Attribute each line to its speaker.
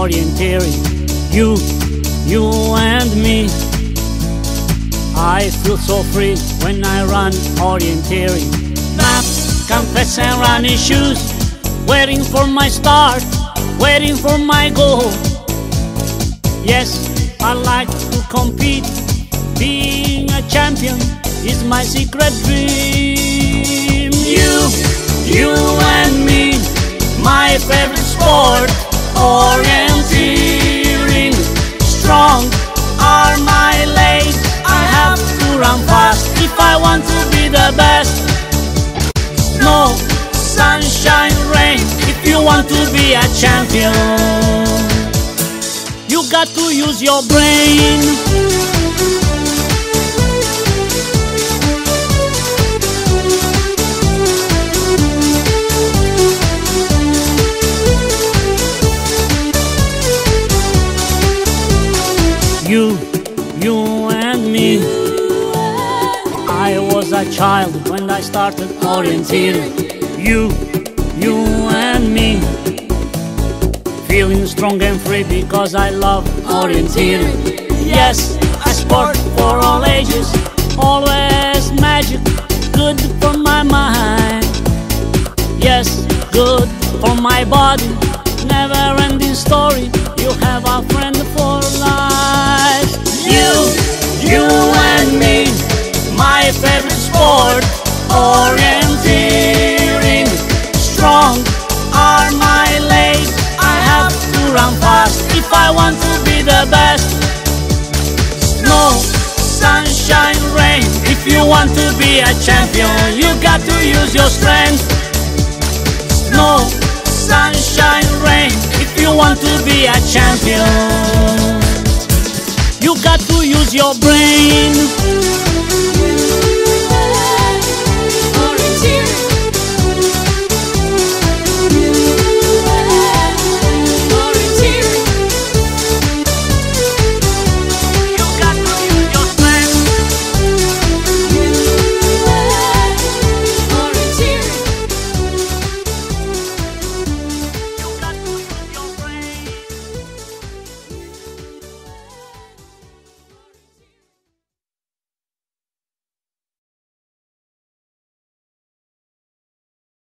Speaker 1: orienteering. You and me. I feel so free when I run orienteering. Maps, compass and running shoes, waiting for my start, waiting for my goal. Yes, I like to compete. Being a champion is my secret dream. You and me, my favorite sport, orienteering. Strong are my legs, I have to run fast if I want to be the best. Snow, sunshine, rain, if you want to be a champion, you got to use your brain. You and me. I was a child when I started orienteering. You and me. Feeling strong and free because I love orienteering. Yes, a sport for all ages, always magic, good for my mind. Yes, good for my body, never-ending story. You have a friend for life. You and me, my favorite sport, orienteering. Strong are my legs, I have to run fast if I want to be the best. Snow, sunshine, rain, if you want to be a champion, you got to use your strength. Snow, sunshine, rain, if you want to be a champion, you got to use your brain.